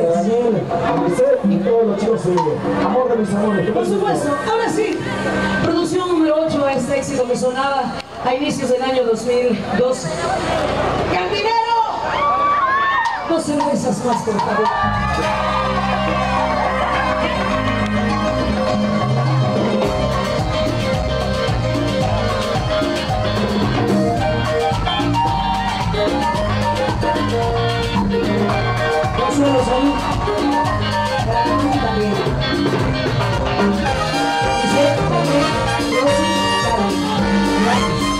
Daniel, Maricel y todos los chicos de Amor de mis amores. Por supuesto, ahora sí, producción número 8 a este éxito que sonaba a inicios del año 2002. ¡Cantinero! 2 cervezas más, por favor. Consuelo, salud. Para ti también. Y siempre también, Rosy, Karen. Gracias.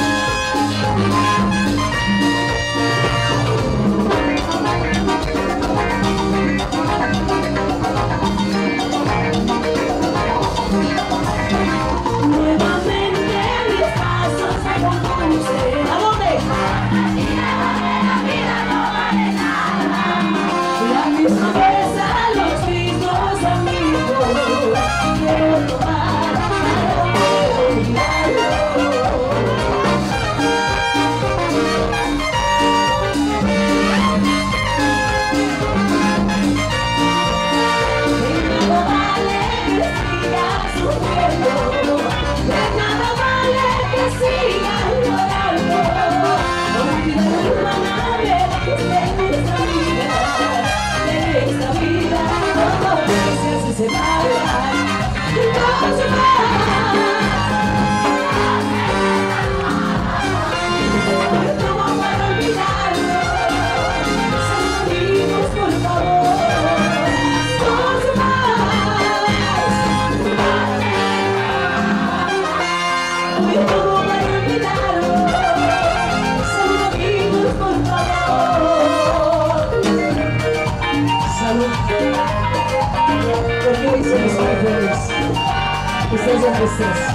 Estés donde estés.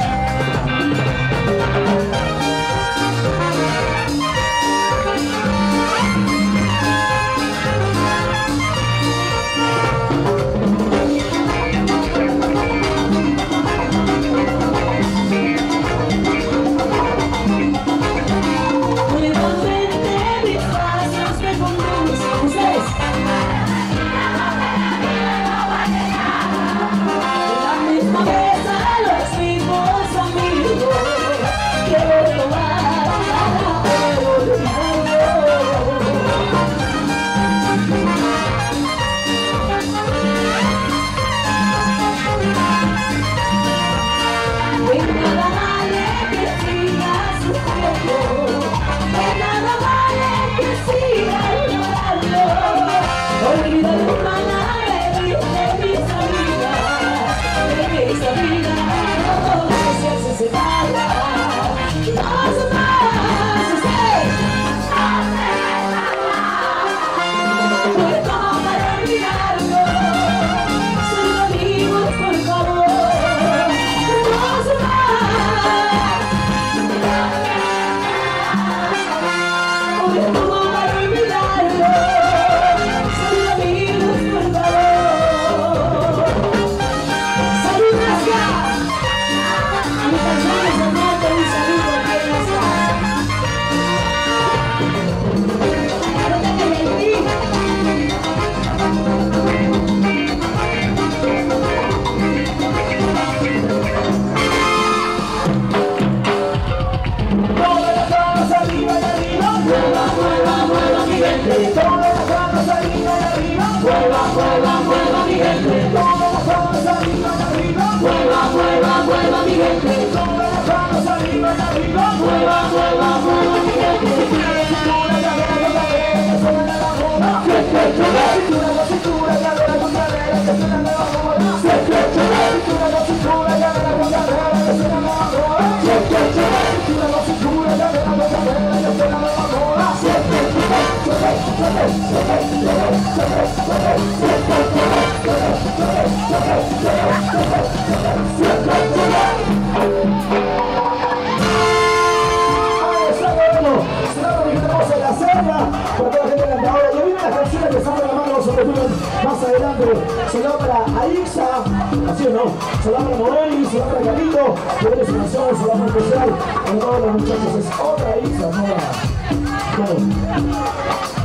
Más adelante se va para Aixa, así o no, se va para Morelli, se va para Carlito, que viene su canción, se va para especial con todos los muchachos, es otra Aixa, no.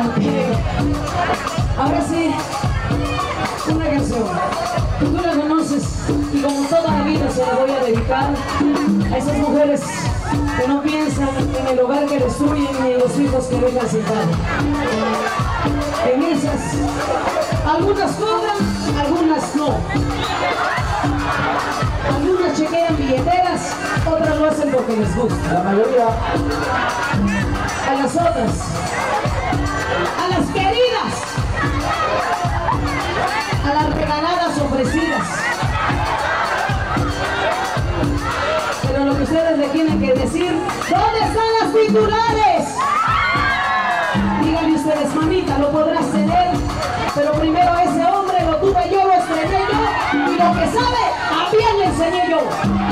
Ahora sí, una canción. Tú la conoces y como toda la vida se la voy a dedicar a esas mujeres que no piensan en el hogar que destruyen ni en los hijos que dejan sin padre. En esas, algunas cobran, algunas no. Algunas chequean billeteras, otras lo hacen porque les gusta. La mayoría. A las otras, a las queridas, a las regaladas ofrecidas. Pero lo que ustedes le tienen que decir, ¿dónde están las titulares? Díganle ustedes, mamita, lo podrás tener, pero primero ese hombre lo tuve yo, lo estrené yo, y lo que sabe, también le enseñé yo.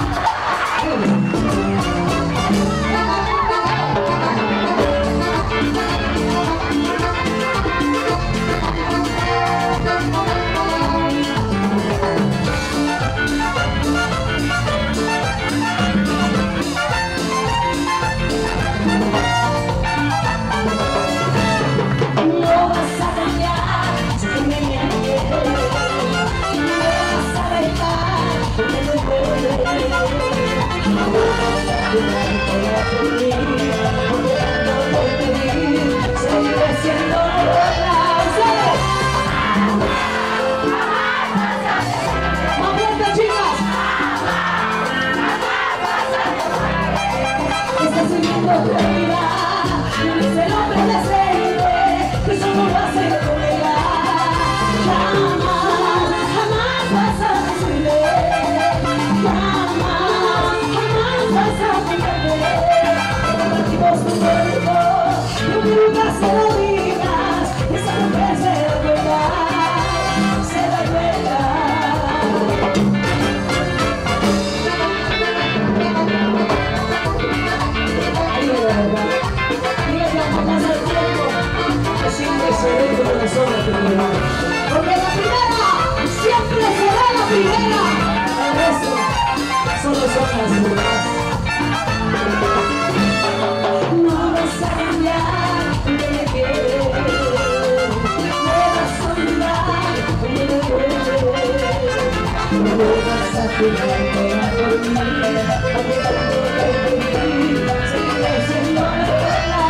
Porque la primera siempre será la primera. El resto solo son las demás. No vas a cambiar donde me quieres, no vas a olvidar donde me quieres, no vas a tirarte a dormir, porque tanto te pedí, seguiré siendo verdad.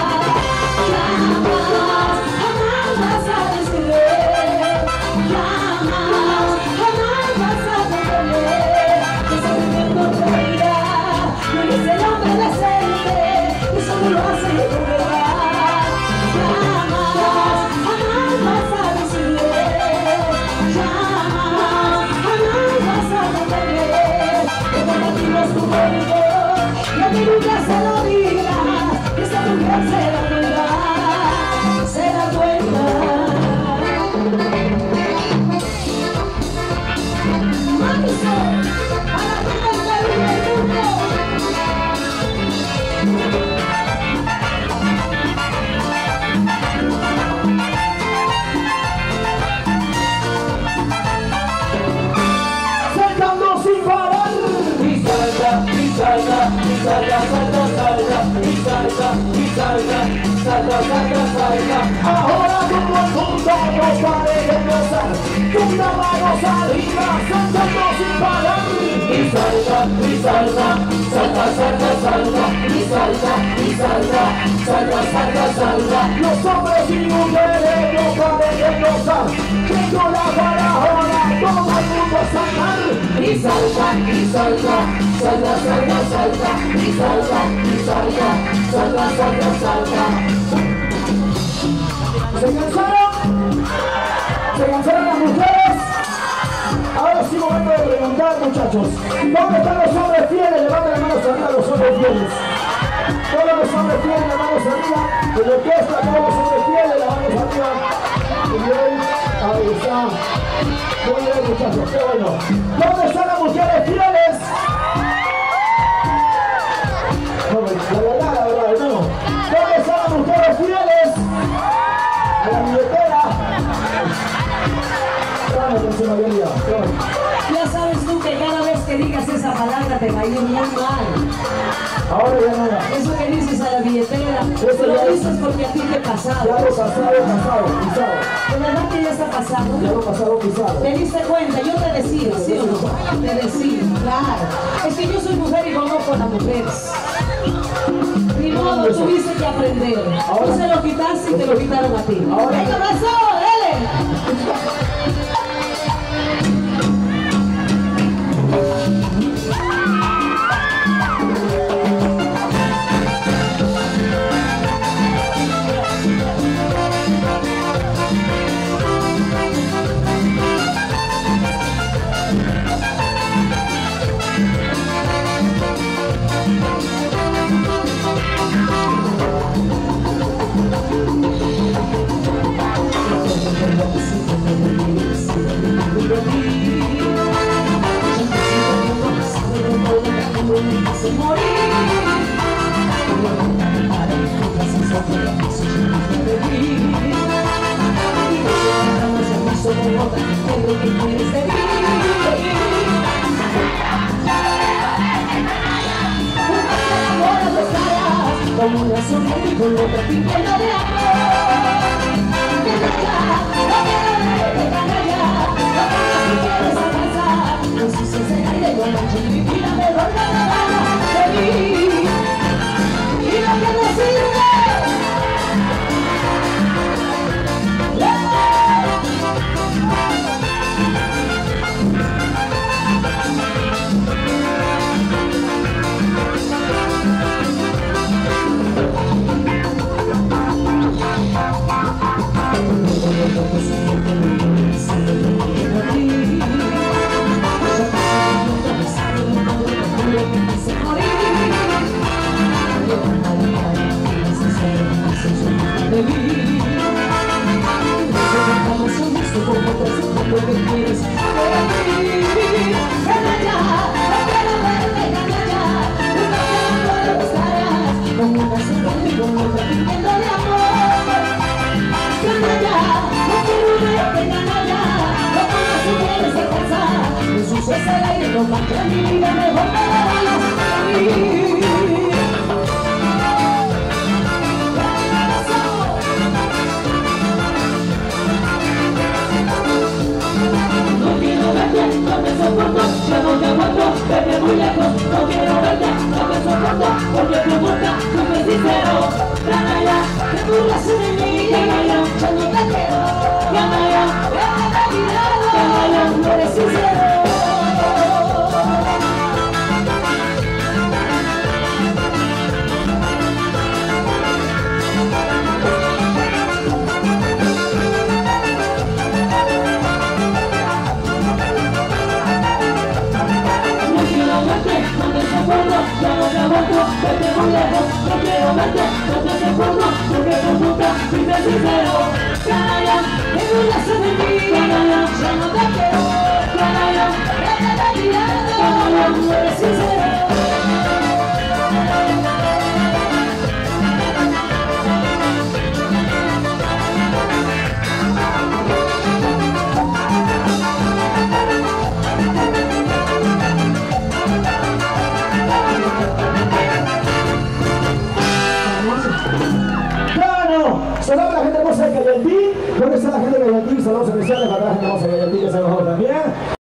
Nunca se lo digas, que esa mujer se da cuenta, se da cuenta. Manizo, a la primera del mundo. Saltando sin parar. Y salta, y salta, y salta, salta, salta, y salta, y salta, salta, salta, salta. Ahora todo el mundo no pare de gozar, con las manos arriba, saltando sin parar. Y salta, y salta, salta, salta, salta, y salta, y salta, salta, salta, salta. Los hombres y mujeres no paren de gozar, que con la vara ahora todo el mundo a saltar. Y salta, y salta, salta, salta, salta, y salta, y salta, salta, salta, salta. ¿Se cansaron? ¿Se cansaron las mujeres? Ahora sí momento de preguntar, muchachos. ¿Dónde están los hombres fieles? Levanten las manos arriba los hombres fieles. Todos los hombres fieles, las manos arriba. En la orquesta, todos los hombres fieles, las manos arriba. Muy bien, ahí está. Muy bien, muchachos, qué bueno. ¿Dónde están las mujeres fieles? La verdad, hermano. ¿Dónde están las mujeres fieles? A la billetera. Ya sabes tú que cada vez que digas esa palabra te va a ir muy mal. Ahora ya no. Eso que dices a la billetera, eso lo dices porque a ti te pasado. Ya lo pasado, pisado. ¿De verdad que ya está pasado? Ya lo pasado, pisado. ¿Te diste cuenta? Yo te decía, ¿sí o no? Te decía, claro. Es que yo soy mujer y conozco a las mujeres. Ni modo, tuviste que aprender. Tú se lo quitaste y te lo quitaron a ti. ¡Venga, pasó! ¡Dale! Como una sombra y con otra pinta de amor. Porque tu boca no me sincero, canalla, que tú la haces de mí, canalla, yo no te quiero, canalla, déjame mirado, canalla, no eres sincero. Vete muy lejos, no quiero verte, no te soporto, porque tu boca fuiste sincero. Canalla, que tú la haces de mí, canalla, yo no te quiero, canalla, déjame mirado, canalla, no eres sincero. Saludos a la gente hermosa de Cayetí. ¿Dónde está la gente de Cayetí? Saludos especiales para la gente hermosa de Cayetí, que se también.